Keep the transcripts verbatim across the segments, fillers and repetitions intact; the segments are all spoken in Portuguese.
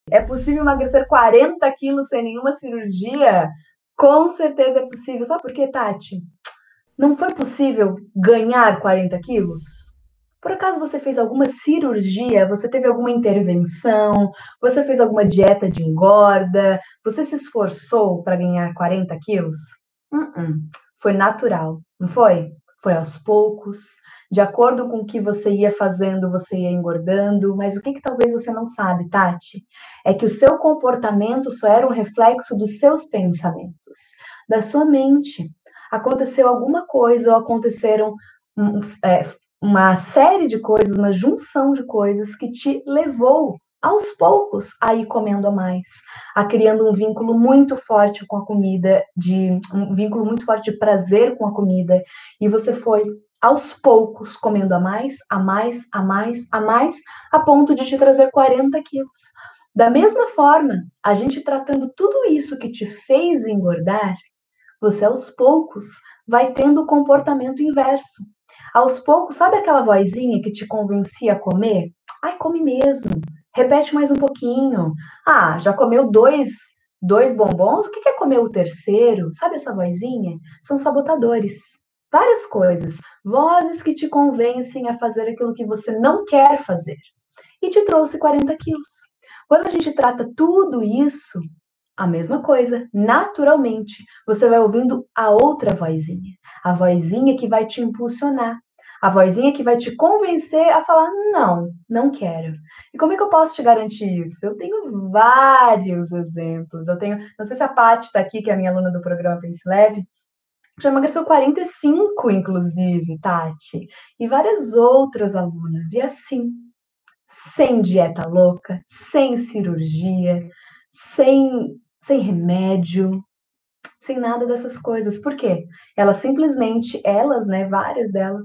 É possível emagrecer quarenta quilos sem nenhuma cirurgia? Com certeza é possível. Sabe por quê, Tati? Não foi possível ganhar quarenta quilos? Por acaso você fez alguma cirurgia? Você teve alguma intervenção? Você fez alguma dieta de engorda? Você se esforçou para ganhar quarenta quilos? Uh-uh. Foi natural, não foi? Foi aos poucos, de acordo com o que você ia fazendo, você ia engordando, mas o que, que talvez você não sabe, Tati? É que o seu comportamento só era um reflexo dos seus pensamentos, da sua mente. Aconteceu alguma coisa, ou aconteceram um, é, uma série de coisas, uma junção de coisas que te levou aos poucos a ir comendo a mais, a criando um vínculo muito forte com a comida, de um vínculo muito forte de prazer com a comida, e você foi aos poucos comendo a mais, a mais, a mais, a mais, a ponto de te trazer quarenta quilos. Da mesma forma, a gente tratando tudo isso que te fez engordar, você aos poucos vai tendo o comportamento inverso. Aos poucos, sabe aquela vozinha que te convencia a comer? Ai, come mesmo. Repete mais um pouquinho. Ah, já comeu dois, dois bombons? O que é comer o terceiro? Sabe essa vozinha? São sabotadores. Várias coisas. Vozes que te convencem a fazer aquilo que você não quer fazer. E te trouxe quarenta quilos. Quando a gente trata tudo isso, a mesma coisa, naturalmente, você vai ouvindo a outra vozinha, a vozinha que vai te impulsionar, a vozinha que vai te convencer a falar, não, não quero. E como é que eu posso te garantir isso? Eu tenho vários exemplos, eu tenho, não sei se a Paty está aqui, que é a minha aluna do programa Pense Leve, já emagreceu quarenta e cinco, inclusive, Tati, e várias outras alunas, e assim, sem dieta louca, sem cirurgia, sem, sem remédio, sem nada dessas coisas. Por quê? Elas simplesmente, elas, né, várias delas,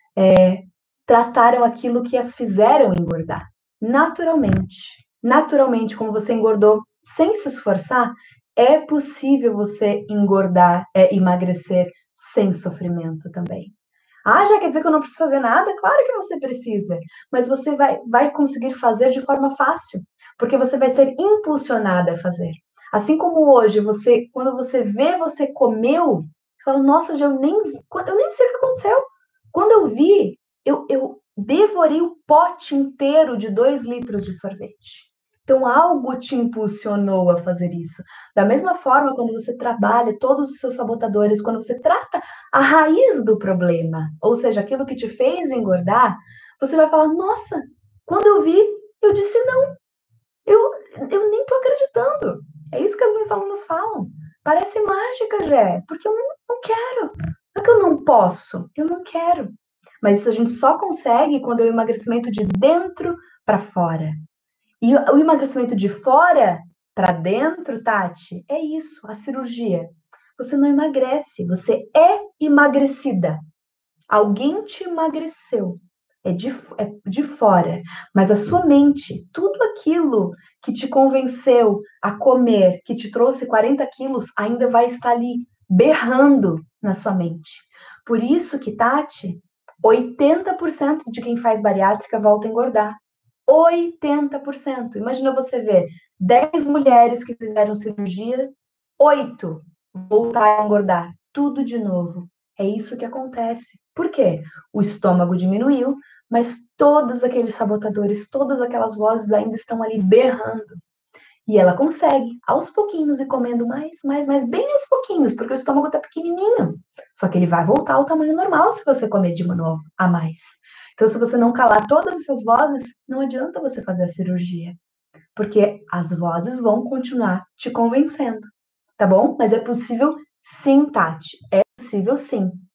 é, trataram aquilo que as fizeram engordar. Naturalmente. Naturalmente, como você engordou sem se esforçar, é possível você engordar, é, emagrecer sem sofrimento também. Ah, já quer dizer que eu não preciso fazer nada? Claro que você precisa, mas você vai, vai conseguir fazer de forma fácil, porque você vai ser impulsionada a fazer. Assim como hoje, você, quando você vê, você comeu, você fala, nossa, já eu nem, eu nem sei o que aconteceu. Quando eu vi, eu, eu devorei o pote inteiro de dois litros de sorvete. Então, algo te impulsionou a fazer isso. Da mesma forma, quando você trabalha todos os seus sabotadores, quando você trata a raiz do problema, ou seja, aquilo que te fez engordar, você vai falar, nossa, quando eu vi, eu disse não. Eu, eu nem estou acreditando. É isso que as minhas alunas falam. Parece mágica, Jé, porque eu não, não quero. Não é que eu não posso, eu não quero. Mas isso a gente só consegue quando é o emagrecimento de dentro para fora. E o emagrecimento de fora para dentro, Tati, é isso, a cirurgia. Você não emagrece, você é emagrecida. Alguém te emagreceu. É de, é de fora. Mas a sua mente, tudo aquilo que te convenceu a comer, que te trouxe quarenta quilos, ainda vai estar ali berrando na sua mente. Por isso que, Tati, oitenta por cento de quem faz bariátrica volta a engordar. oitenta por cento. Imagina você ver dez mulheres que fizeram cirurgia, oito voltaram a engordar. Tudo de novo. É isso que acontece. Por quê? O estômago diminuiu, mas todos aqueles sabotadores, todas aquelas vozes ainda estão ali berrando. E ela consegue, aos pouquinhos, ir comendo mais, mais, mais, bem aos pouquinhos, porque o estômago está pequenininho. Só que ele vai voltar ao tamanho normal se você comer de novo, a mais. Então, se você não calar todas essas vozes, não adianta você fazer a cirurgia, porque as vozes vão continuar te convencendo, tá bom? Mas é possível sim, Tati, é possível sim.